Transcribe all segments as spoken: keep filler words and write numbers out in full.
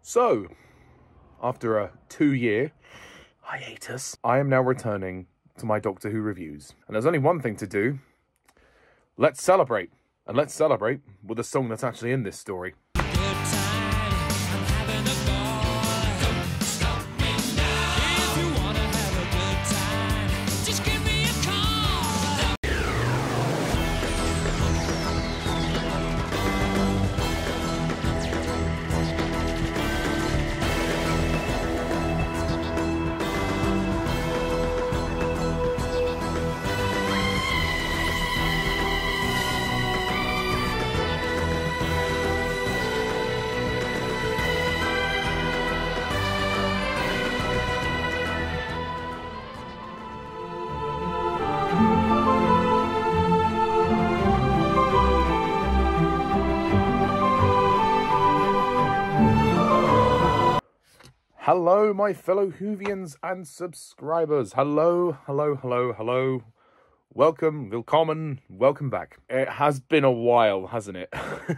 So, after a two-year hiatus, I am now returning to my Doctor Who reviews. And there's only one thing to do. Let's celebrate. And let's celebrate with a song that's actually in this story. Hello, my fellow Whovians and subscribers. Hello, hello, hello, hello. Welcome, willkommen, welcome back. It has been a while, hasn't it?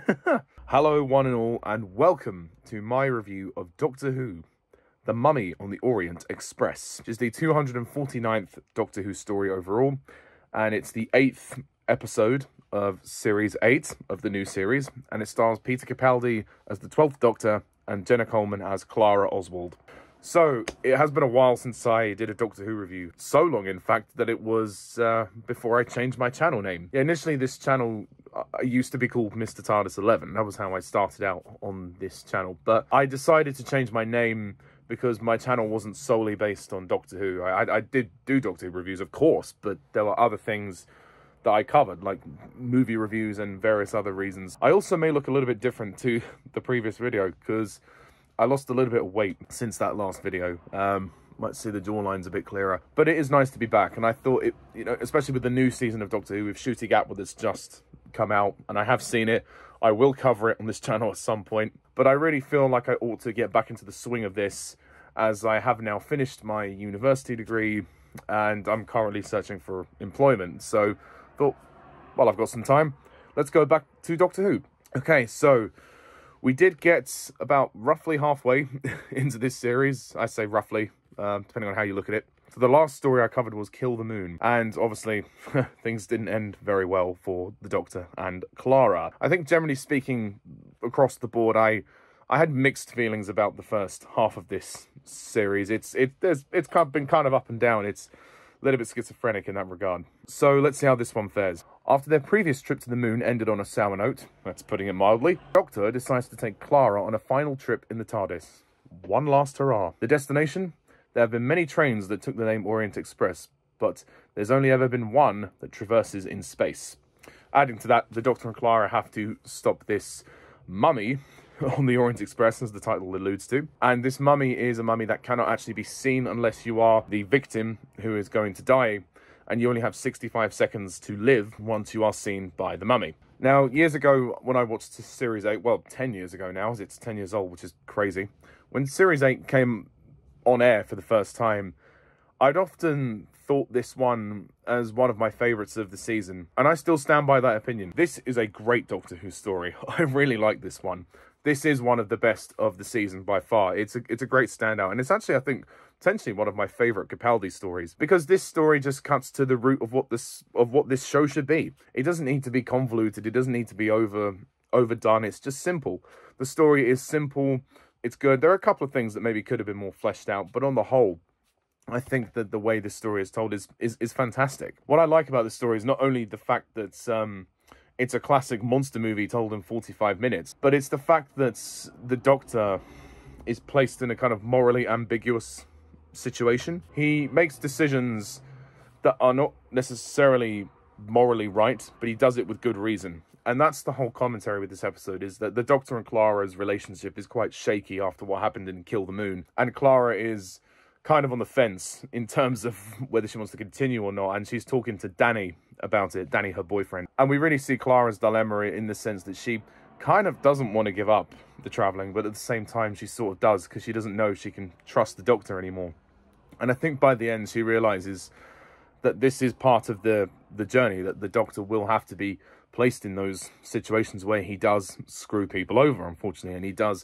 Hello, one and all, and welcome to my review of Doctor Who, The Mummy on the Orient Express. Which is the two hundred forty-ninth Doctor Who story overall, and it's the eighth episode of Series eight of the new series, and it stars Peter Capaldi as the twelfth Doctor, and Jenna Coleman as Clara Oswald. So, it has been a while since I did a Doctor Who review. So long, in fact, that it was uh, before I changed my channel name. Yeah, initially, this channel uh, used to be called Mister TARDIS eleven. That was how I started out on this channel. But I decided to change my name because my channel wasn't solely based on Doctor Who. I, I, I did do Doctor Who reviews, of course, but there were other things that I covered, like movie reviews and various other reasons. I also may look a little bit different to the previous video because I lost a little bit of weight since that last video. Um, might see the jawline's a bit clearer, but it is nice to be back. And I thought it, you know, especially with the new season of Doctor Who with Ncuti Gatwa that's just come out, and I have seen it. I will cover it on this channel at some point, but I really feel like I ought to get back into the swing of this, as I have now finished my university degree and I'm currently searching for employment. So thought, well, I've got some time, let's go back to Doctor Who. Okay, so we did get about roughly halfway into this series. I say roughly, uh, depending on how you look at it. So the last story I covered was Kill the Moon, and obviously things didn't end very well for the Doctor and Clara. I think generally speaking, across the board, I I had mixed feelings about the first half of this series. It's it there's it's kind of been kind of up and down. It's a little bit schizophrenic in that regard. So let's see how this one fares. After their previous trip to the moon ended on a sour note, that's putting it mildly, Doctor decides to take Clara on a final trip in the TARDIS. One last hurrah. The destination? There have been many trains that took the name Orient Express, but there's only ever been one that traverses in space. Adding to that, the Doctor and Clara have to stop this mummy on the Orient Express, as the title alludes to. And this mummy is a mummy that cannot actually be seen unless you are the victim who is going to die, and you only have sixty-five seconds to live once you are seen by the mummy. Now, years ago, when I watched Series eight, well, ten years ago now, as it's ten years old, which is crazy. When Series eight came on air for the first time, I'd often thought this one as one of my favourites of the season, and I still stand by that opinion. This is a great Doctor Who story. I really like this one. This is one of the best of the season by far. It's a, it's a great standout, and it's actually, I think, potentially one of my favourite Capaldi stories, because this story just cuts to the root of what this of what this show should be. It doesn't need to be convoluted. It doesn't need to be over overdone. It's just simple. The story is simple. It's good. There are a couple of things that maybe could have been more fleshed out, but on the whole, I think that the way this story is told is is, is fantastic. What I like about this story is not only the fact that um, it's a classic monster movie told in forty-five minutes, but it's the fact that the Doctor is placed in a kind of morally ambiguous situation. He makes decisions that are not necessarily morally right, but he does it with good reason. And that's the whole commentary with this episode, is that the Doctor and Clara's relationship is quite shaky after what happened in Kill the Moon. And Clara is kind of on the fence in terms of whether she wants to continue or not, and she's talking to Danny about it, Danny, her boyfriend. And we really see Clara's dilemma in the sense that she kind of doesn't want to give up the travelling, but at the same time she sort of does, because she doesn't know she can trust the Doctor anymore. And I think by the end she realises that this is part of the, the journey, that the Doctor will have to be placed in those situations where he does screw people over, unfortunately, and he does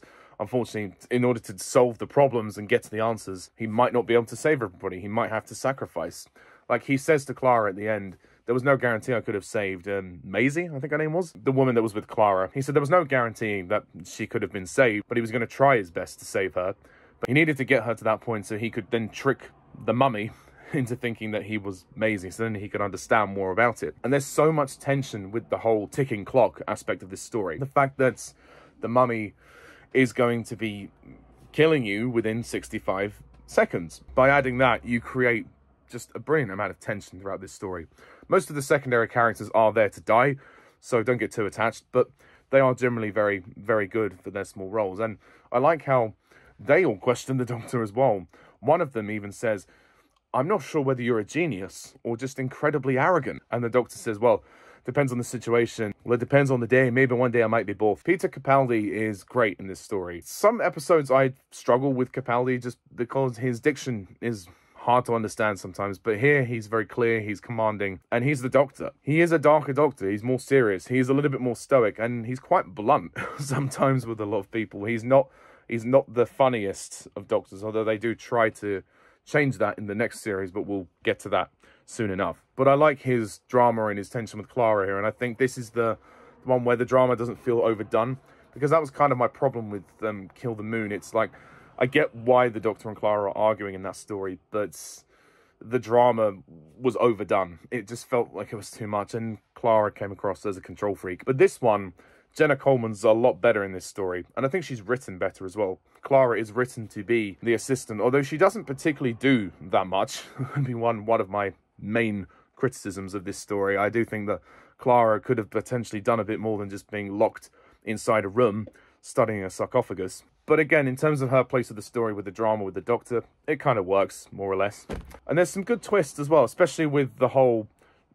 unfortunately, in order to solve the problems and get to the answers, he might not be able to save everybody. He might have to sacrifice. Like he says to Clara at the end, there was no guarantee I could have saved um, Maisie, I think her name was, the woman that was with Clara. He said there was no guarantee that she could have been saved, but he was going to try his best to save her. But he needed to get her to that point so he could then trick the mummy into thinking that he was Maisie, so then he could understand more about it. And there's so much tension with the whole ticking clock aspect of this story. The fact that the mummy is going to be killing you within sixty-five seconds. By adding that, you create just a brilliant amount of tension throughout this story. Most of the secondary characters are there to die, so don't get too attached, but they are generally very, very good for their small roles. And I like how they all question the Doctor as well. One of them even says, I'm not sure whether you're a genius or just incredibly arrogant. And the Doctor says, well, depends on the situation. Well, it depends on the day. Maybe one day I might be both. Peter Capaldi is great in this story. Some episodes I struggle with Capaldi just because his diction is hard to understand sometimes, but here he's very clear, he's commanding, and he's the Doctor. He is a darker Doctor, he's more serious, he's a little bit more stoic, and he's quite blunt sometimes with a lot of people. He's not he's not the funniest of Doctors, although they do try to change that in the next series, but we'll get to that soon enough. But I like his drama and his tension with Clara here, and I think this is the one where the drama doesn't feel overdone, because that was kind of my problem with um, Kill the Moon. It's like, I get why the Doctor and Clara are arguing in that story, but the drama was overdone. It just felt like it was too much, and Clara came across as a control freak. But this one, Jenna Coleman's a lot better in this story, and I think she's written better as well. Clara is written to be the assistant, although she doesn't particularly do that much. That'd be one, one of my main criticisms of this story. I do think that Clara could have potentially done a bit more than just being locked inside a room studying a sarcophagus. But again, in terms of her place of the story with the drama with the Doctor, it kind of works, more or less. And there's some good twists as well, especially with the whole,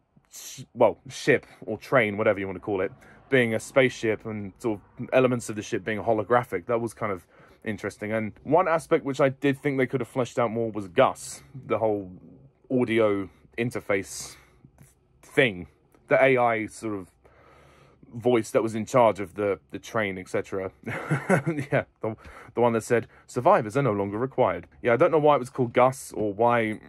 sh well, ship or train, whatever you want to call it, being a spaceship and sort of elements of the ship being holographic. That was kind of interesting. And one aspect which I did think they could have fleshed out more was Gus, the whole audio interface thing, the A I sort of voice that was in charge of the the train, etc. Yeah, the, the one that said survivors are no longer required. Yeah, I don't know why it was called Gus, or why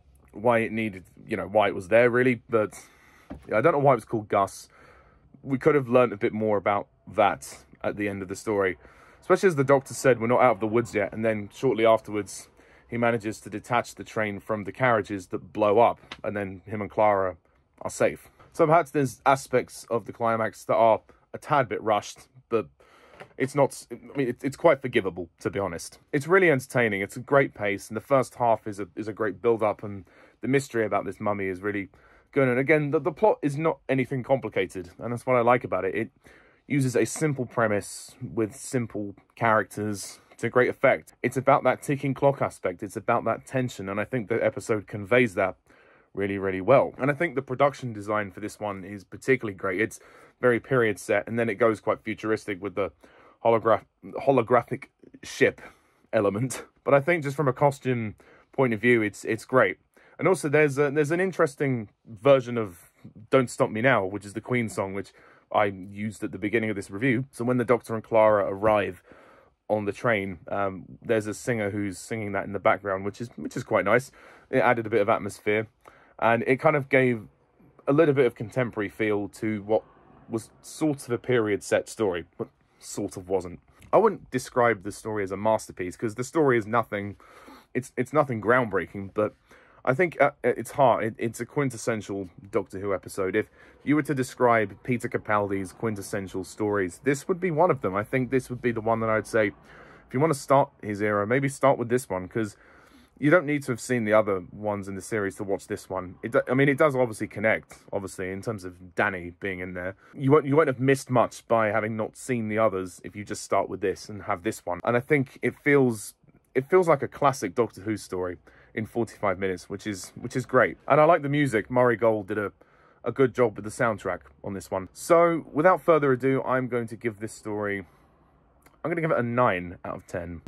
why it needed, you know, why it was there really, but yeah, I don't know why it was called Gus. We could have learned a bit more about that at the end of the story, especially as the Doctor said we're not out of the woods yet, and then shortly afterwards he manages to detach the train from the carriages that blow up, and then him and Clara are safe. So perhaps there's aspects of the climax that are a tad bit rushed, but it's not, I mean, it's quite forgivable, to be honest. It's really entertaining, it's a great pace, and the first half is a, is a great build-up, and the mystery about this mummy is really good. And again, the, the plot is not anything complicated, and that's what I like about it. It uses a simple premise with simple characters to great effect. It's about that ticking clock aspect, it's about that tension, and I think the episode conveys that really, really well. And I think the production design for this one is particularly great. It's very period set, and then it goes quite futuristic with the holograph holographic ship element. But I think just from a costume point of view, it's it's great. And also there's a, there's an interesting version of Don't Stop Me Now, which is the Queen song, which I used at the beginning of this review. So when the Doctor and Clara arrive on the train, um, there's a singer who's singing that in the background, which is which is quite nice. It added a bit of atmosphere, and it kind of gave a little bit of contemporary feel to what was sort of a period set story, but sort of wasn't. I wouldn't describe the story as a masterpiece, because the story is nothing, it's it's nothing groundbreaking, but I think at its heart, it, it's a quintessential Doctor Who episode. If you were to describe Peter Capaldi's quintessential stories, this would be one of them. I think this would be the one that I'd say, if you want to start his era, maybe start with this one, because you don't need to have seen the other ones in the series to watch this one. It, I mean, it does obviously connect, obviously, in terms of Danny being in there. You won't, you won't have missed much by having not seen the others if you just start with this and have this one. And I think it feels, it feels like a classic Doctor Who story in forty-five minutes, which is which is great. And I like the music. Murray Gold did a, a good job with the soundtrack on this one. So, without further ado, I'm going to give this story, I'm going to give it a nine out of ten.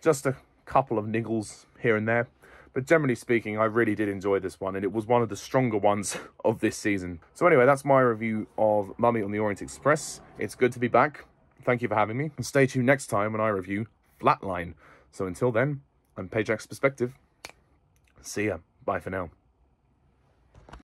just a couple of niggles here and there. But generally speaking, I really did enjoy this one, and it was one of the stronger ones of this season. So anyway, that's my review of Mummy on the Orient Express. It's good to be back. Thank you for having me. And stay tuned next time when I review Flatline. So until then, I'm Pajak's Perspective. See ya. Bye for now.